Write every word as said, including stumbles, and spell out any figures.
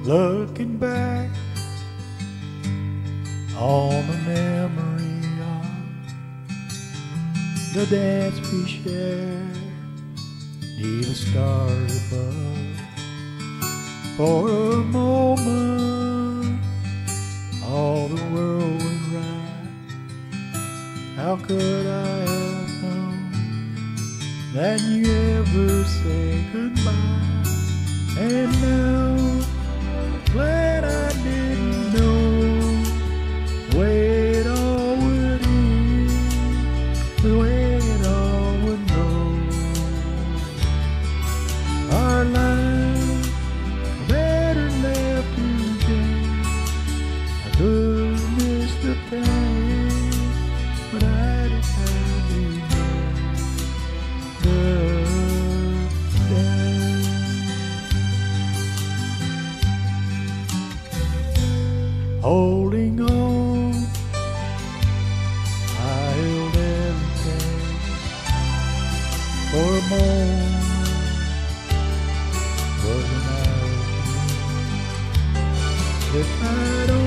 Looking back on the memory of the dance we shared neath the stars above. For a moment all the world was right. How could I have known that you ever say goodbye? And now, glad I didn't know the way it all would end, the way it all would go. Our lives are better left to change. I could miss the pain, but I didn't have to the day. Holding on, I held everything for a moment. Wasn't I? If I'd